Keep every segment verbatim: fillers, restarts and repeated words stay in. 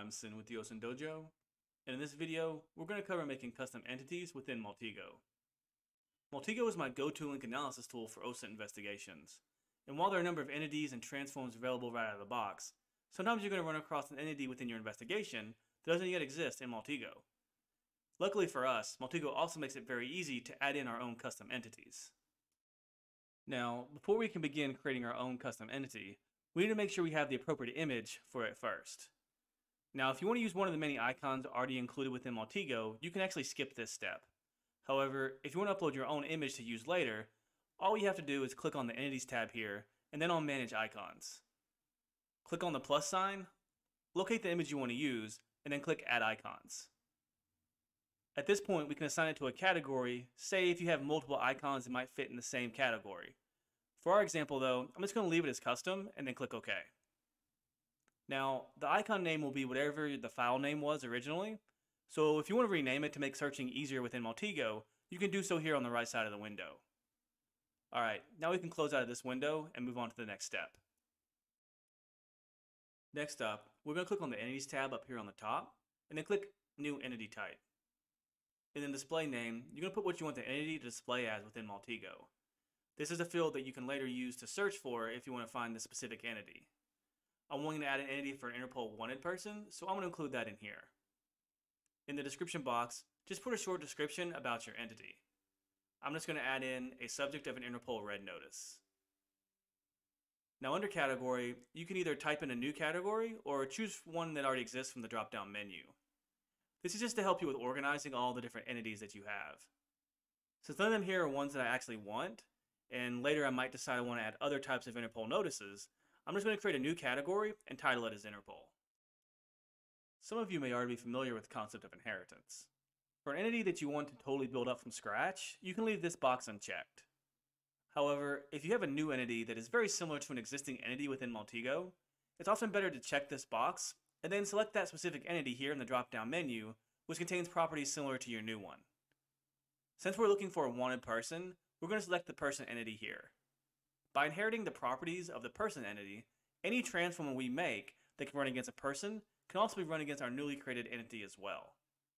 I'm Sin with the OSINT Dojo, and in this video, we're going to cover making custom entities within Maltego. Maltego is my go-to link analysis tool for OSINT investigations, and while there are a number of entities and transforms available right out of the box, sometimes you're going to run across an entity within your investigation that doesn't yet exist in Maltego. Luckily for us, Maltego also makes it very easy to add in our own custom entities. Now, before we can begin creating our own custom entity, we need to make sure we have the appropriate image for it first. Now, if you want to use one of the many icons already included within Maltego, you can actually skip this step. However, if you want to upload your own image to use later, all you have to do is click on the Entities tab here, and then on Manage Icons. Click on the plus sign, locate the image you want to use, and then click Add Icons. At this point, we can assign it to a category, say if you have multiple icons that might fit in the same category. For our example though, I'm just going to leave it as custom, and then click OK. Now, the icon name will be whatever the file name was originally, so if you want to rename it to make searching easier within Maltego, you can do so here on the right side of the window. Alright, now we can close out of this window and move on to the next step. Next up, we're going to click on the Entities tab up here on the top, and then click New Entity Type. In the display name, you're going to put what you want the entity to display as within Maltego. This is a field that you can later use to search for if you want to find the specific entity. I'm wanting to add an entity for an Interpol wanted person, so I'm going to include that in here. In the description box, just put a short description about your entity. I'm just going to add in a subject of an Interpol red notice. Now under category, you can either type in a new category or choose one that already exists from the drop-down menu. This is just to help you with organizing all the different entities that you have. Since none of them here are ones that I actually want, and later I might decide I want to add other types of Interpol notices, I'm just going to create a new category and title it as Interpol. Some of you may already be familiar with the concept of inheritance. For an entity that you want to totally build up from scratch, you can leave this box unchecked. However, if you have a new entity that is very similar to an existing entity within Maltego, it's often better to check this box and then select that specific entity here in the drop-down menu, which contains properties similar to your new one. Since we're looking for a wanted person, we're going to select the person entity here. By inheriting the properties of the person entity, any transform we make that can run against a person can also be run against our newly created entity as well.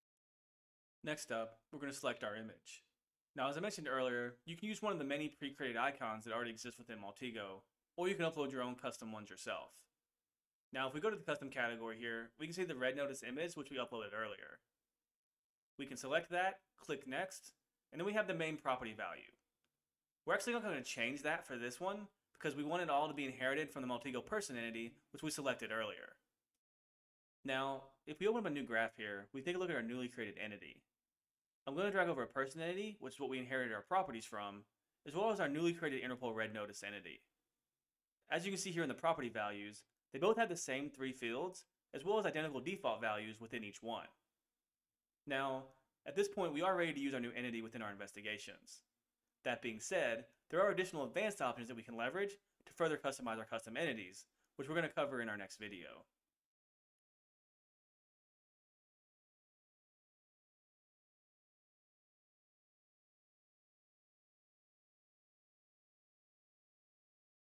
Next up, we're going to select our image. Now, as I mentioned earlier, you can use one of the many pre-created icons that already exist within Maltego, or you can upload your own custom ones yourself. Now, if we go to the custom category here, we can see the red notice image which we uploaded earlier. We can select that, click Next, and then we have the main property value. We're actually not going to change that for this one because we want it all to be inherited from the Maltego person entity, which we selected earlier. Now, if we open up a new graph here, we take a look at our newly created entity. I'm going to drag over a person entity, which is what we inherited our properties from, as well as our newly created Interpol red notice entity. As you can see here in the property values, they both have the same three fields, as well as identical default values within each one. Now, at this point, we are ready to use our new entity within our investigations. That being said, there are additional advanced options that we can leverage to further customize our custom entities, which we're going to cover in our next video.